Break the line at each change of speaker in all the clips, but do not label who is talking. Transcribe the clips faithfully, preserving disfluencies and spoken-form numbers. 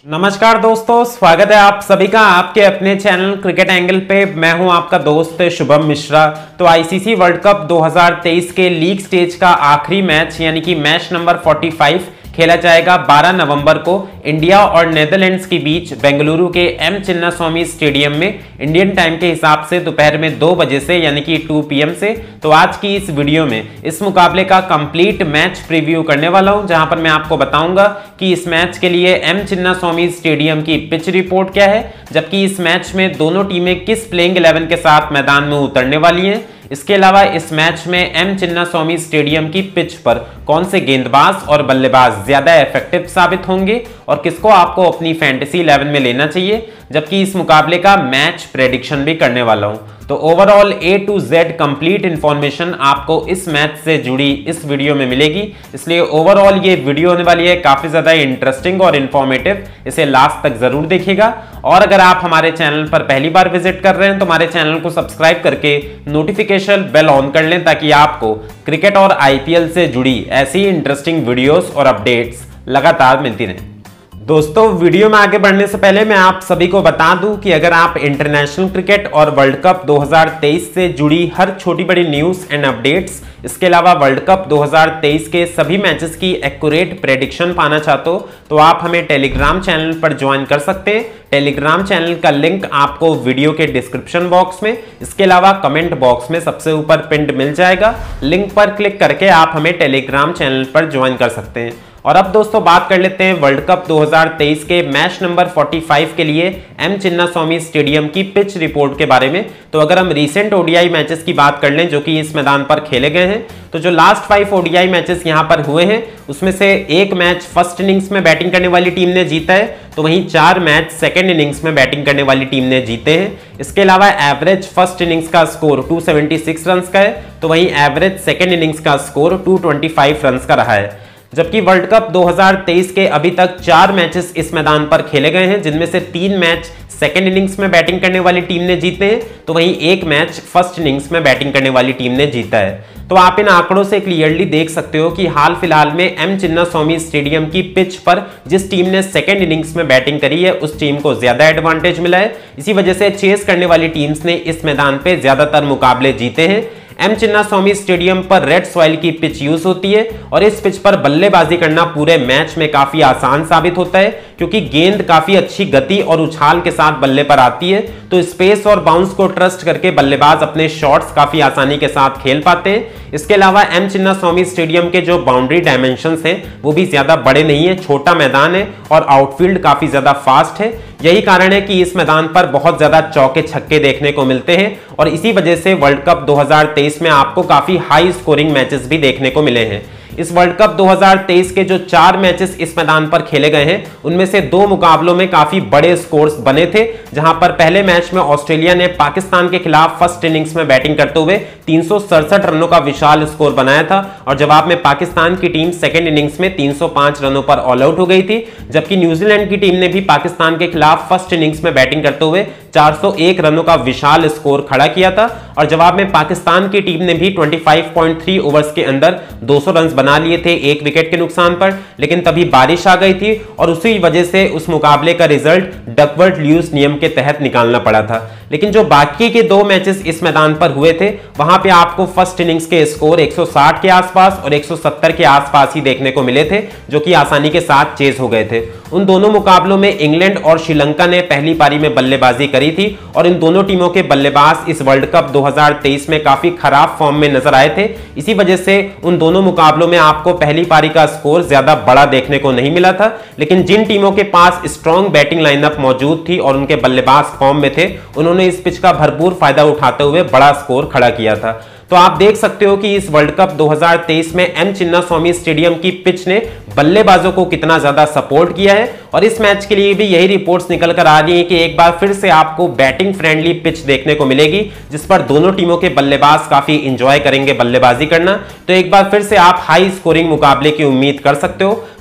नमस्कार दोस्तों, स्वागत है आप सभी का आपके अपने चैनल क्रिकेट एंगल पे। मैं हूं आपका दोस्त शुभम मिश्रा। तो आईसीसी वर्ल्ड कप दो हज़ार तेईस के लीग स्टेज का आखिरी मैच यानी कि मैच नंबर पैंतालीस खेला जाएगा बारह नवंबर को इंडिया और नेदरलैंड्स के बीच बेंगलुरु के एम चिन्नास्वामी स्टेडियम में इंडियन टाइम के हिसाब से दोपहर में दो बजे से यानी कि दो पी एम से। तो आज की इस वीडियो में इस मुकाबले का कंप्लीट मैच प्रीव्यू करने वाला हूं, जहां पर मैं आपको बताऊंगा कि इस मैच के लिए एम चिन्नास्वामी स्टेडियम की पिच रिपोर्ट क्या है, जबकि इस मैच में दोनों टीमें किस प्लेइंग इलेवन के साथ मैदान में उतरने वाली हैं। इसके अलावा इस मैच में एम चिन्नास्वामी स्टेडियम की पिच पर कौन से गेंदबाज और बल्लेबाज ज्यादा इफेक्टिव साबित होंगे और किसको आपको अपनी फैंटेसी इलेवन में लेना चाहिए, जबकि इस मुकाबले का मैच प्रेडिक्शन भी करने वाला हूं। तो overall A to Z complete information आपको इस मैच से जुड़ी इस वीडियो में मिलेगी, इसलिए ओवरऑल ये वीडियो होने वाली है काफी ज्यादा इंटरेस्टिंग और इंफॉर्मेटिव। इसे लास्ट तक जरूर देखिएगा। और अगर आप हमारे चैनल पर पहली बार विजिट कर रहे हैं तो हमारे चैनल को सब्सक्राइब करके नोटिफिकेशन बेल ऑन कर लें, ताकि आपको क्रिकेट और आईपीएल से जुड़ी ऐसी इंटरेस्टिंग वीडियोस और अपडेट्स लगातार मिलती रहें। दोस्तों, वीडियो में आगे बढ़ने से पहले मैं आप सभी को बता दूं कि अगर आप इंटरनेशनल क्रिकेट और वर्ल्ड कप दो हज़ार तेईस से जुड़ी हर छोटी बड़ी न्यूज़ एंड अपडेट्स, इसके अलावा वर्ल्ड कप दो हज़ार तेईस के सभी मैचेस की एक्यूरेट प्रेडिक्शन पाना चाहते हो तो आप हमें टेलीग्राम चैनल पर ज्वाइन कर सकते हैं। टेलीग्राम चैनल का लिंक आपको वीडियो के डिस्क्रिप्शन बॉक्स में, इसके अलावा कमेंट बॉक्स में सबसे ऊपर पिंड मिल जाएगा। लिंक पर क्लिक करके आप हमें टेलीग्राम चैनल पर ज्वाइन कर सकते हैं। और अब दोस्तों बात कर लेते हैं वर्ल्ड कप दो हज़ार तेईस के मैच नंबर पैंतालीस के लिए एम चिन्नास्वामी स्टेडियम की पिच रिपोर्ट के बारे में। तो अगर हम रीसेंट ओडीआई मैचेस की बात कर लें जो कि इस मैदान पर खेले गए हैं, तो जो लास्ट फाइव ओडीआई मैचेस यहां पर हुए हैं उसमें से एक मैच फर्स्ट इनिंग्स में बैटिंग करने वाली टीम ने जीता है, तो वहीं चार मैच सेकेंड इनिंग्स में बैटिंग करने वाली टीम ने जीते हैं। इसके अलावा एवरेज फर्स्ट इनिंग्स का स्कोर दो सौ छिहत्तर रन का है, तो वहीं एवरेज सेकेंड इनिंग्स का स्कोर दो सौ पच्चीस रन का रहा है। जबकि वर्ल्ड कप दो हज़ार तेईस के अभी तक चार मैचेस इस मैदान पर खेले गए हैं, जिनमें से तीन मैच सेकेंड इनिंग्स में बैटिंग करने वाली टीम ने जीते हैं, तो वहीं एक मैच फर्स्ट इनिंग्स में बैटिंग करने वाली टीम ने जीता है। तो आप इन आंकड़ों से क्लियरली देख सकते हो कि हाल फिलहाल में एम चिन्नास्वामी स्टेडियम की पिच पर जिस टीम ने सेकेंड इनिंग्स में बैटिंग करी है उस टीम को ज्यादा एडवांटेज मिला है। इसी वजह से चेस करने वाली टीम्स ने इस मैदान पे ज्यादातर मुकाबले जीते हैं। एम चिन्नास्वामी स्टेडियम पर रेड सॉइल की पिच यूज होती है और इस पिच पर बल्लेबाजी करना पूरे मैच में काफी आसान साबित होता है, क्योंकि गेंद काफी अच्छी गति और उछाल के साथ बल्ले पर आती है, तो स्पेस और बाउंस को ट्रस्ट करके बल्लेबाज अपने शॉट्स काफी आसानी के साथ खेल पाते हैं। इसके अलावा एम चिन्नास्वामी स्टेडियम के जो बाउंड्री डायमेंशंस हैं वो भी ज्यादा बड़े नहीं है, छोटा मैदान है और आउटफील्ड काफी ज्यादा फास्ट है। यही कारण है कि इस मैदान पर बहुत ज्यादा चौके छक्के देखने को मिलते हैं और इसी वजह से वर्ल्ड कप दो हज़ार तेईस में आपको काफी हाई स्कोरिंग मैचेस भी देखने को मिले हैं। इस वर्ल्ड कप दो हज़ार तेईस के जो चार मैचेस इस मैदान पर खेले गए हैं उनमें से दो मुकाबलों में काफी बड़े स्कोर्स बने थे, जहां पर पहले मैच में ऑस्ट्रेलिया ने पाकिस्तान के खिलाफ फर्स्ट इनिंग्स में बैटिंग करते हुए तीन सौ सड़सठ रनों का विशाल स्कोर बनाया था और जवाब में पाकिस्तान की टीम सेकेंड इनिंग्स में तीन सौ पाँच रनों पर ऑल आउट हो गई थी। जबकि न्यूजीलैंड की टीम ने भी पाकिस्तान के खिलाफ फर्स्ट इनिंग्स में बैटिंग करते हुए चार सौ एक रनों का विशाल स्कोर खड़ा किया था और जवाब में पाकिस्तान की टीम ने भी पच्चीस पॉइंट तीन ओवर्स के अंदर दो सौ रन बना लिए थे एक विकेट के नुकसान पर, लेकिन तभी बारिश आ गई थी और उसी वजह से उस मुकाबले का रिजल्ट डकवर्थ ल्यूइस नियम के तहत निकालना पड़ा था। लेकिन जो बाकी के दो मैचेस इस मैदान पर हुए थे वहां पे आपको फर्स्ट इनिंग्स के स्कोर एक सौ साठ के आसपास और एक सौ सत्तर के आसपास ही देखने को मिले थे, जो कि आसानी के साथ चेज हो गए थे। उन दोनों मुकाबलों में इंग्लैंड और श्रीलंका ने पहली पारी में बल्लेबाजी करी थी और इन दोनों टीमों के बल्लेबाज इस वर्ल्ड कप दो हज़ार तेईस में काफी खराब फॉर्म में नजर आए थे। इसी वजह से उन दोनों मुकाबलों में आपको पहली पारी का स्कोर ज्यादा बड़ा देखने को नहीं मिला था, लेकिन जिन टीमों के पास स्ट्रॉन्ग बैटिंग लाइनअप मौजूद थी और उनके बल्लेबाज फॉर्म में थे उन्होंने इस पिच का भरपूर फायदा उठाते हुए बड़ा स्कोर खड़ा किया था। तो आप देख सकते हो कि इस वर्ल्ड कप दो हज़ार तेईस में एम चिन्नास्वामी स्टेडियम की पिच ने बल्लेबाजों को कितना ज्यादा सपोर्ट किया है और इस मैच के लिए भी यही रिपोर्ट्स निकल कर आ रही हैं कि एक बार फिर से आपको बैटिंग फ्रेंडली पिच देखने को मिलेगी, जिस पर दोनों टीमों के बल्लेबाज काफी इंजॉय करेंगे बल्लेबाजी करना। तो एक बार फिर से आप हाई स्कोरिंग मुकाबले की उम्मीद कर सकते हो,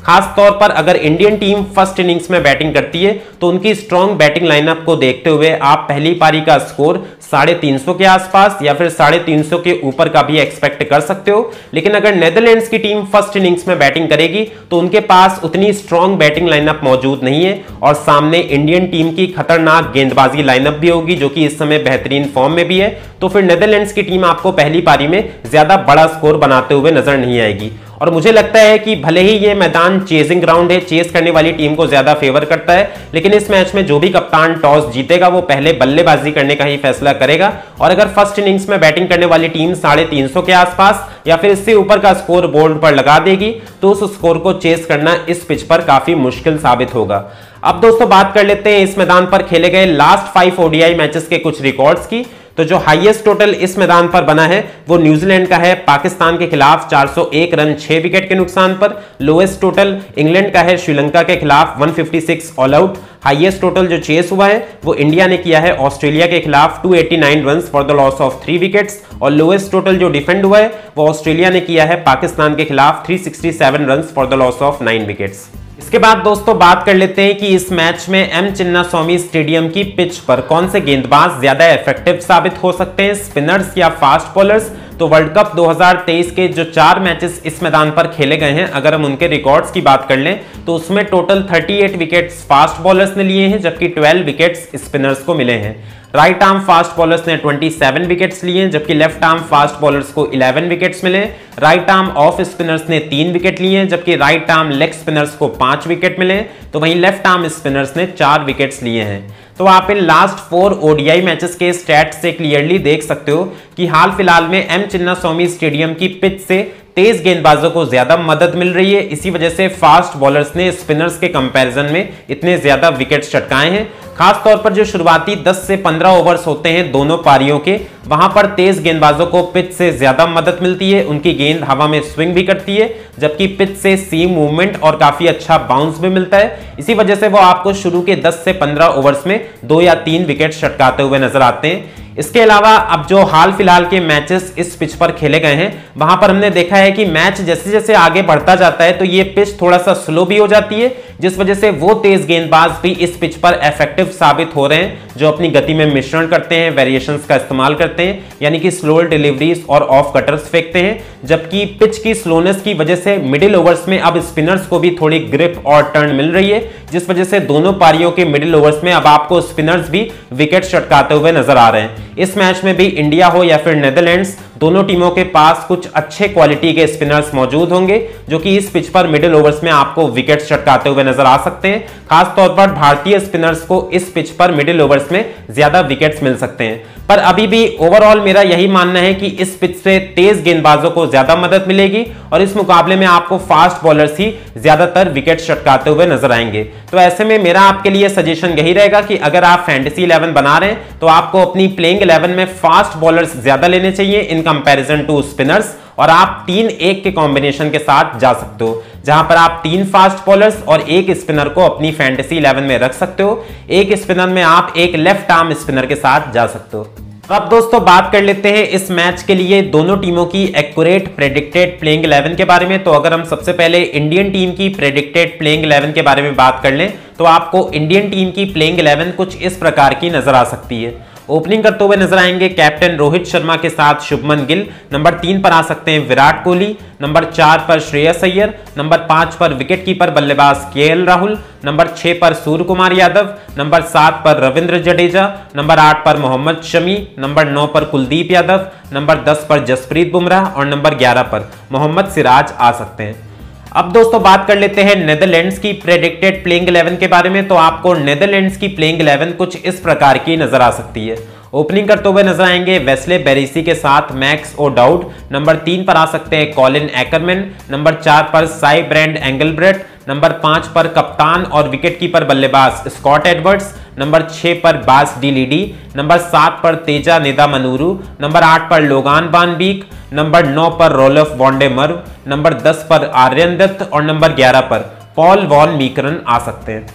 खास तौर पर अगर इंडियन टीम फर्स्ट इनिंग्स में बैटिंग करती है तो उनकी स्ट्रॉन्ग बैटिंग लाइनअप को देखते हुए आप पहली पारी का स्कोर साढ़े तीन सौ के आसपास या फिर साढ़े तीन सौ के ऊपर का भी एक्सपेक्ट कर सकते हो। लेकिन अगर नेदरलैंड्स की टीम फर्स्ट इनिंग्स में बैटिंग करेगी तो उनके पास उतनी स्ट्रॉन्ग बैटिंग लाइनअप मौजूद नहीं है और सामने इंडियन टीम की खतरनाक गेंदबाजी लाइनअप भी होगी जो कि इस समय बेहतरीन फॉर्म में भी है। तो फिर नेदरलैंड्स की टीम आपको पहली पारी में ज्यादा बड़ा स्कोर बनाते हुए नजर नहीं आएगी और मुझे लगता है कि भले ही ये मैदान चेजिंग ग्राउंड है, चेस करने वाली टीम को ज्यादा फेवर करता है, लेकिन इस मैच में जो भी कप्तान टॉस जीतेगा वो पहले बल्लेबाजी करने का ही फैसला करेगा और अगर फर्स्ट इनिंग्स में बैटिंग करने वाली टीम साढ़े तीन सौ के आसपास या फिर इससे ऊपर का स्कोर बोर्ड पर लगा देगी तो उस स्कोर को चेस करना इस पिच पर काफी मुश्किल साबित होगा। अब दोस्तों बात कर लेते हैं इस मैदान पर खेले गए लास्ट फाइव ओडीआई मैचेस के कुछ रिकॉर्ड्स की। तो जो हाईएस्ट टोटल इस मैदान पर बना है वो न्यूजीलैंड का है पाकिस्तान के खिलाफ चार सौ एक रन छह विकेट के नुकसान पर। लोएस्ट टोटल इंग्लैंड का है श्रीलंका के खिलाफ एक सौ छप्पन ऑल आउट। हाईएस्ट टोटल जो चेस हुआ है वो इंडिया ने किया है ऑस्ट्रेलिया के खिलाफ दो सौ नवासी runs for the loss of three wickets और लोएस्ट टोटल जो डिफेंड हुआ है वो ऑस्ट्रेलिया ने किया है पाकिस्तान के खिलाफ तीन सौ सरसठ runs for the loss of nine wickets. इसके बाद दोस्तों बात कर लेते हैं कि इस मैच में एम चिन्नास्वामी स्टेडियम की पिच पर कौन से गेंदबाज ज्यादा इफेक्टिव साबित हो सकते हैं, स्पिनर्स या फास्ट बॉलर्स। तो वर्ल्ड कप दो हज़ार तेईस के जो चार मैचेस इस मैदान पर खेले गए हैं अगर हम उनके रिकॉर्ड्स की बात कर लें तो उसमें टोटल अड़तीस विकेट्स फास्ट बॉलर्स ने लिए हैं जबकि बारह विकेट्स स्पिनर्स को मिले हैं। राइट आर्म फास्ट बॉलर्स ने सत्ताईस विकेट्स लिए हैं जबकि लेफ्ट आर्म फास्ट बॉलर्स को ग्यारह विकेट्स मिले। राइट आर्म ऑफ स्पिनर्स ने तीन विकेट लिए हैं जबकि राइट आर्म लेग स्पिनर्स को पांच विकेट मिले। तो वहीं लेफ्ट आर्म स्पिनर्स ने चार विकेट्स लिए हैं। तो आप इन लास्ट फोर ओडीआई मैचेस के स्टैट्स से क्लियरली देख सकते हो कि हाल फिलहाल में एम चिन्नास्वामी स्टेडियम की पिच से तेज गेंदबाजों को ज्यादा मदद मिल रही है। इसी वजह से फास्ट बॉलर्स ने स्पिनर्स के कंपैरिजन में इतने ज्यादा विकेट्स चटकाए हैं। खास तौर पर जो शुरुआती दस से पंद्रह ओवर्स होते हैं दोनों पारियों के, वहां पर तेज गेंदबाजों को पिच से ज्यादा मदद मिलती है। उनकी गेंद हवा में स्विंग भी करती है जबकि पिच से सीम मूवमेंट और काफी अच्छा बाउंस भी मिलता है। इसी वजह से वो आपको शुरू के दस से पंद्रह ओवर्स में दो या तीन विकेट चटकाते हुए नजर आते हैं। इसके अलावा अब जो हाल फिलहाल के मैचेस इस पिच पर खेले गए हैं वहां पर हमने देखा है कि मैच जैसे जैसे आगे बढ़ता जाता है तो ये पिच थोड़ा सा स्लो भी हो जाती है जिस वजह से वो तेज गेंदबाज भी इस पिच पर इफेक्टिव साबित हो रहे हैं जो अपनी गति में मिश्रण करते हैं, वेरिएशंस का इस्तेमाल करते हैं, यानी कि स्लोअर डिलीवरीज और ऑफ कटर्स फेंकते हैं। जबकि पिच की स्लोनेस की वजह से मिडिल ओवर्स में अब स्पिनर्स को भी थोड़ी ग्रिप और टर्न मिल रही है जिस वजह से दोनों पारियों के मिडिल ओवर्स में अब आपको स्पिनर्स भी विकेट चटकाते हुए नजर आ रहे हैं। इस मैच में भी इंडिया हो या फिर नेदरलैंड्स, दोनों टीमों के पास कुछ अच्छे क्वालिटी के स्पिनर्स मौजूद होंगे जो कि इस पिच पर मिडिल ओवर्स में आपको विकेट चटकाते हुए नजर आ सकते हैं। खास तौर पर भारतीय स्पिनर्स को इस पिच पर मिडिल ओवर्स में ज्यादा विकेट्स मिल सकते हैं। पर अभी भी ओवरऑल मेरा यही मानना है कि इस पिच से तेज गेंदबाजों को ज्यादा मदद मिलेगी और इस मुकाबले में आपको फास्ट बॉलर्स ही ज्यादातर विकेट चटकाते हुए नजर आएंगे। तो ऐसे में मेरा आपके लिए सजेशन यही रहेगा कि अगर आप फैंटेसी इलेवन बना रहे हैं तो आपको अपनी प्लेइंग इलेवन में फास्ट बॉलर्स ज्यादा लेने चाहिए इन कंपैरिजन टू स्पिनर्स और आप तीन एक के कॉम्बिनेशन के साथ जा सकते हो जहां पर आप तीन फास्ट बॉलर्स और एक स्पिनर को अपनी फैंटेसी इलेवन में रख सकते हो। एक स्पिनर में आप एक लेफ्ट आर्म स्पिनर के साथ जा सकते हो। अब दोस्तों बात कर लेते हैं इस मैच के लिए दोनों टीमों की एक्यूरेट प्रेडिक्टेड प्लेइंग इलेवन के बारे में। तो अगर हम सबसे पहले इंडियन टीम की प्रेडिक्टेड प्लेइंग इलेवन के बारे में बात कर लें तो आपको इंडियन टीम की प्लेइंग इलेवन कुछ इस प्रकार की नजर आ सकती है। ओपनिंग करते हुए नजर आएंगे कैप्टन रोहित शर्मा के साथ शुभमन गिल। नंबर तीन पर आ सकते हैं विराट कोहली। नंबर चार पर श्रेयस अय्यर। नंबर पांच पर विकेटकीपर बल्लेबाज केएल राहुल। नंबर छह पर सूर्य कुमार यादव। नंबर सात पर रविंद्र जडेजा। नंबर आठ पर मोहम्मद शमी। नंबर नौ पर कुलदीप यादव। नंबर दस पर जसप्रीत बुमराह और नंबर ग्यारह पर मोहम्मद सिराज आ सकते हैं। अब दोस्तों बात कर लेते हैं नेदरलैंड्स की प्रेडिक्टेड प्लेइंग इलेवन के बारे में। तो आपको नेदरलैंड्स की प्लेइंग इलेवन कुछ इस प्रकार की नजर आ सकती है। ओपनिंग करते हुए नजर आएंगे वेस्ले बेरिसी के साथ मैक्स ओडाउड। नंबर तीन पर आ सकते हैं कॉलिन एक्करमैन। नंबर चार पर साई ब्रैंड एंगलब्रेट। नंबर पांच पर कप्तान और विकेटकीपर बल्लेबाज स्कॉट एडवर्ड्स। नंबर छह पर बास डी लीडी। नंबर सात पर तेजा नेदामनूरू। नंबर आठ पर लोगान बान बीक। नंबर नौ पर रोलफ वॉन्डेमर्व। नंबर दस पर आर्यन दत्त और नंबर ग्यारह पर पॉल वॉन मीकरन आ सकते हैं।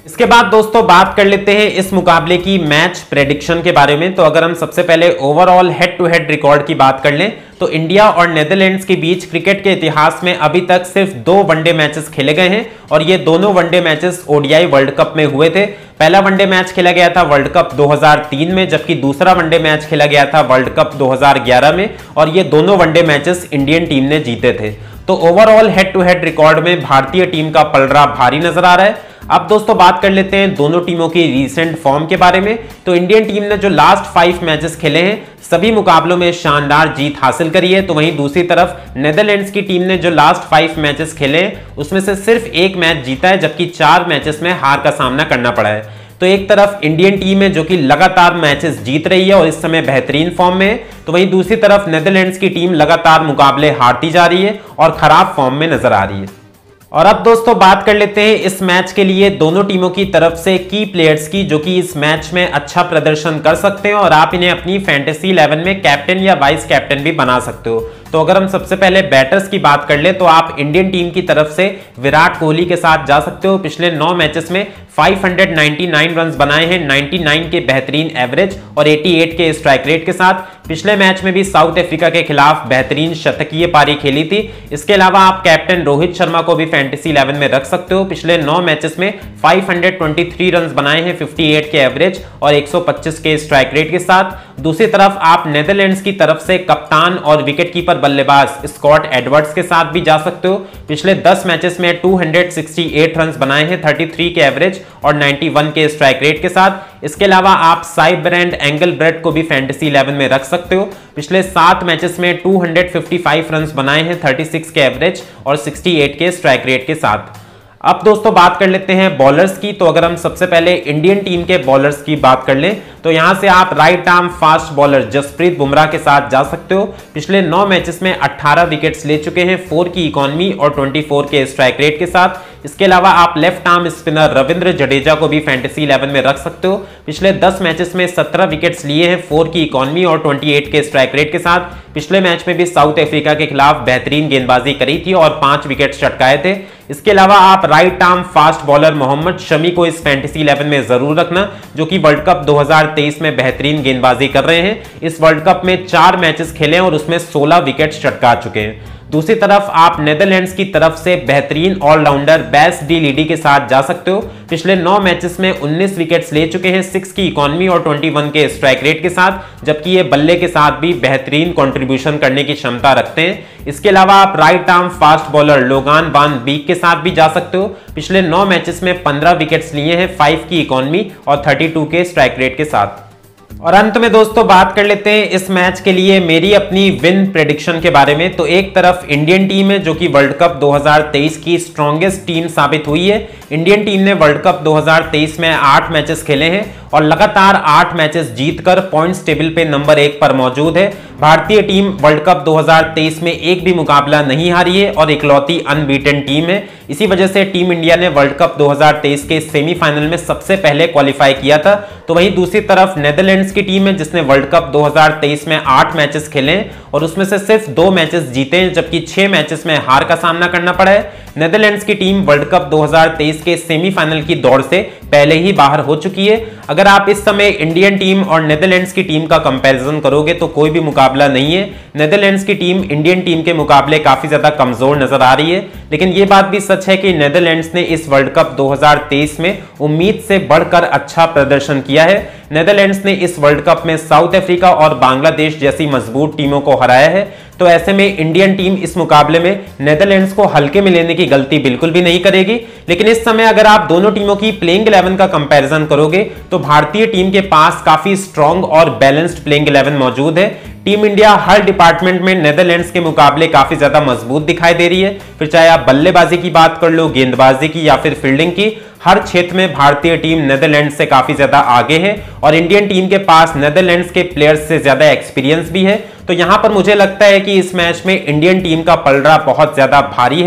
इसके बाद दोस्तों बात कर लेते हैं इस मुकाबले की मैच प्रेडिक्शन के बारे में। तो अगर हम सबसे पहले overall head to head record की बात कर लें तो इंडिया और नेदरलैंड्स के बीच क्रिकेट के इतिहास में अभी तक सिर्फ दो वनडे मैचेस खेले गए हैं और ये दोनों one day matches ODI world cup में हुए थे। पहला वनडे मैच खेला गया था वर्ल्ड कप दो हज़ार तीन में, जबकि दूसरा वनडे मैच खेला गया था वर्ल्ड कप दो हज़ार ग्यारह में और ये दोनों वनडे मैचेस इंडियन टीम ने जीते थे। तो overall head to head record में भारतीय टीम का पलड़ा भारी नजर आ रहा है। अब दोस्तों बात कर लेते हैं दोनों टीमों की रीसेंट फॉर्म के बारे में। तो इंडियन टीम ने जो लास्ट फाइव मैचेस खेले हैं सभी मुकाबलों में शानदार जीत हासिल करी है। तो वहीं दूसरी तरफ नेदरलैंड्स की टीम ने जो लास्ट फाइव मैचेस खेले हैं उसमें से सिर्फ एक मैच जीता है, जबकि चार मैचेस में हार का सामना करना पड़ा है। तो एक तरफ इंडियन टीम है जो कि लगातार मैचेस जीत रही है और इस समय बेहतरीन फॉर्म में है, तो वहीं दूसरी तरफ नेदरलैंड्स की टीम लगातार मुकाबले हारती जा रही है और खराब फॉर्म में नजर आ रही है। और अब दोस्तों बात कर लेते हैं इस मैच के लिए दोनों टीमों की तरफ से की प्लेयर्स की जो कि इस मैच में अच्छा प्रदर्शन कर सकते हैं और आप इन्हें अपनी फैंटेसी इलेवन में कैप्टन या वाइस कैप्टन भी बना सकते हो। तो अगर हम सबसे पहले बैटर्स की बात कर ले तो आप इंडियन टीम की तरफ से विराट कोहली के साथ जा सकते हो। पिछले नौ मैचेस में पाँच सौ निन्यानवे रन बनाए हैं, निन्यानवे के बेहतरीन एवरेज और अठासी के स्ट्राइक रेट के साथ। पिछले मैच में भी साउथ अफ्रीका के खिलाफ बेहतरीन शतकीय पारी खेली थी। इसके अलावा आप कैप्टन रोहित शर्मा को भी फैंटेसी इलेवन में रख सकते हो। पिछले नौ मैचेस में पाँच सौ तेईस रन बनाए हैं, अट्ठावन के एवरेज और एक सौ पच्चीस के स्ट्राइक रेट के साथ। दूसरी तरफ आप नेदरलैंड्स की तरफ से कप्तान और विकेटकीपर बल्लेबाज स्कॉट एडवर्ड्स के साथ भी जा सकते हो। पिछले दस मैचेस में दो सौ अड़सठ रन बनाए हैं, तैंतीस के एवरेज और इक्यानवे के स्ट्राइक रेट के साथ। इसके अलावा आप साइब्रैंड एंगलब्रेड को भी फैंटेसी इलेवन में रख सकते हो। पिछले सात मैचेस में दो सौ पचपन रन बनाए हैं, छत्तीस के एवरेज और अड़सठ के स्ट्राइक रेट के साथ। अब दोस्तों बात कर लेते हैं बॉलर्स की। तो अगर हम सबसे पहले इंडियन टीम के बॉलर्स की बात कर लें तो यहां से आप right arm fast bowler Jasprit Bumrah के साथ जा सकते हो। पिछले नौ मैचेस में अठारह विकेट्स ले चुके हैं, चार की इकोनॉमी और चौबीस के स्ट्राइक रेट के साथ। इसके अलावा आप left arm spinner Ravindra Jadeja को भी फैंटेसी इलेवन में रख सकते हो। पिछले दस मैचेस में सत्रह विकेट्स लिए हैं, चार की इकोनॉमी और अट्ठाईस के स्ट्राइक रेट के साथ। पिछले मैच में भी साउथ अफ्रीका के खिलाफ बेहतरीन गेंदबाजी करी थी और पांच विकेट चटकाए थे। इसके अलावा आप right arm fast bowler Mohammed Shami को इस फैंटेसी इलेवन में जरूर रखना, जो कि वर्ल्ड कप दो हज़ार तेईस में बेहतरीन गेंदबाजी कर रहे हैं। इस वर्ल्ड कप में चार मैचेस खेले और उसमें सोलह विकेट्स चटका चुके हैं। दूसरी तरफ आप नेदरलैंड्स की तरफ से बेहतरीन ऑलराउंडर बैस डी लीडी के साथ जा सकते हो। पिछले नौ मैचेस में उन्नीस विकेट्स ले चुके हैं, छह की इकोनॉमी और इक्कीस के स्ट्राइक रेट के साथ, जबकि ये बल्ले के साथ भी बेहतरीन कंट्रीब्यूशन करने की क्षमता रखते हैं। इसके अलावा आप right arm fast bowler Logan van Beek के साथ भी जा सकते हो। पिछले नौ मैचेस में पंद्रह विकेट्स लिए हैं, पाँच की इकोनॉमी और बत्तीस के स्ट्राइक रेट के साथ। और अंत में दोस्तों बात कर लेते हैं इस मैच के लिए मेरी अपनी विन प्रेडिक्शन के बारे में। तो एक तरफ इंडियन टीम है जो कि वर्ल्ड कप दो हज़ार तेईस की स्ट्रॉन्गेस्ट टीम साबित हुई है। इंडियन टीम ने वर्ल्ड कप दो हज़ार तेईस में आठ मैचेस खेले हैं और लगातार आठ मैचेस जीतकर पॉइंट्स टेबल पे नंबर एक पर मौजूद है। भारतीय टीम वर्ल्ड कप दो हज़ार तेईस में एक भी मुकाबला नहीं हारी है और इकलौती अनबीटन टीम है। इसी वजह से टीम इंडिया ने वर्ल्ड कप दो हज़ार तेईस के सेमीफाइनल में सबसे पहले क्वालिफाई किया था। तो वहीं दूसरी तरफ नेदरलैंड्स की टीम है जिसने वर्ल्ड कप दो हज़ार तेईस में आठ मैचेस खेले हैं और उसमें से सिर्फ दो मैचेस जीते हैं, जबकि छह मैचेस में हार का सामना करना पड़ा है। नेदरलैंड्स की टीम वर्ल्ड कप दो हज़ार तेईस के सेमीफाइनल की दौड़ से पहले ही बाहर हो चुकी है। अगर आप इस समय इंडियन टीम और नेदरलैंड्स की टीम का कंपैरिजन करोगे तो कोई भी मुकाबला नहीं है। नेदरलैंड्स की टीम इंडियन टीम के मुकाबले काफी ज्यादा कमजोर नजर आ रही है, लेकिन यह बात भी सच है कि नेदरलैंड्स ने इस वर्ल्ड कप दो हज़ार तेईस में उम्मीद से बढ़कर अच्छा प्रदर्शन किया है। नेदरलैंड्स ने इस वर्ल्ड कप में साउथ अफ्रीका और बांग्लादेश जैसी मजबूत टीमों को हराया है। तो ऐसे में इंडियन टीम इस मुकाबले में नेदरलैंड्स को हल्के में लेने की गलती बिल्कुल भी नहीं करेगी। लेकिन इस समय अगर आप दोनों टीमों की प्लेइंग इलेवन का कंपैरिजन करोगे तो भारतीय टीम के पास काफी स्ट्रॉन्ग और बैलेंस्ड प्लेइंग इलेवन मौजूद है। टीम इंडिया हर डिपार्टमेंट में नेदरलैंड्स के मुकाबले काफी ज्यादा मजबूत दिखाई दे रही है। फिर चाहे आप बल्लेबाजी की बात कर लो, गेंदबाजी की या फिर फील्डिंग की, हर क्षेत्र में भारतीय टीम नेदरलैंड्स से काफी ज्यादा आगे है और इंडियन टीम के पास नेदरलैंड्स के प्लेयर्स से ज्यादा एक्सपीरियंस भी है। तो यहां पर मुझे लगता है कि इस मैच में इंडियन टीम का पलड़ा बहुत ज्यादा भारी है।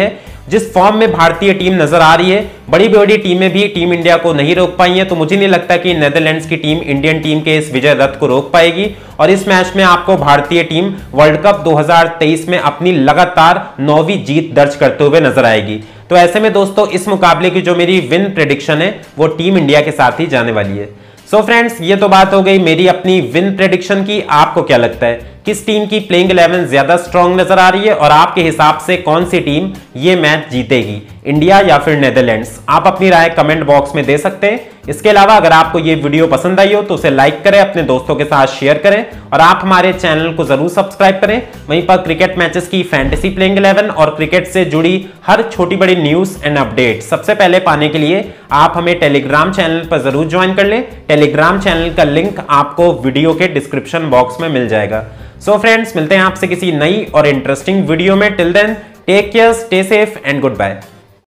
जिस फॉर्म में भारतीय टीम नजर आ रही है, बड़ी बड़ी टीमें भी टीम इंडिया को नहीं रोक पाई हैं, तो मुझे नहीं लगता कि नेदरलैंड्स की टीम इंडियन टीम के इस विजय रथ को रोक पाएगी और इस मैच में आपको भारतीय टीम वर्ल्ड कप दो हज़ार तेईस में अपनी लगातार नौवीं जीत दर्ज करते हुए नजर आएगी। तो ऐसे में दोस्तों इस मुकाबले की जो मेरी विन प्रेडिक्शन है वो टीम इंडिया के साथ ही जाने वाली है। सो so फ्रेंड्स, ये तो बात हो गई मेरी अपनी विन प्रेडिक्शन की। आपको क्या लगता है किस टीम की प्लेइंग इलेवन ज्यादा स्ट्रांग नजर आ रही है और आपके हिसाब से कौन सी टीम ये मैच जीतेगी, इंडिया या फिर नेदरलैंड्स? आप अपनी राय कमेंट बॉक्स में दे सकते हैं। इसके अलावा अगर आपको ये वीडियो पसंद आई हो तो उसे लाइक करें, अपने दोस्तों के साथ शेयर करें और आप हमारे चैनल को जरूर सब्सक्राइब करें। वहीं पर क्रिकेट मैचेस की फैंटेसी प्लेइंग इलेवन और क्रिकेट से जुड़ी हर छोटी बड़ी न्यूज एंड अपडेट सबसे पहले पाने के लिए आप हमें टेलीग्राम चैनल पर जरूर ज्वाइन कर लें। टेलीग्राम चैनल का लिंक आपको वीडियो के डिस्क्रिप्शन बॉक्स में मिल जाएगा। सो so फ्रेंड्स, मिलते हैं आपसे किसी नई और इंटरेस्टिंग वीडियो में। Till then take care, stay safe and good bye.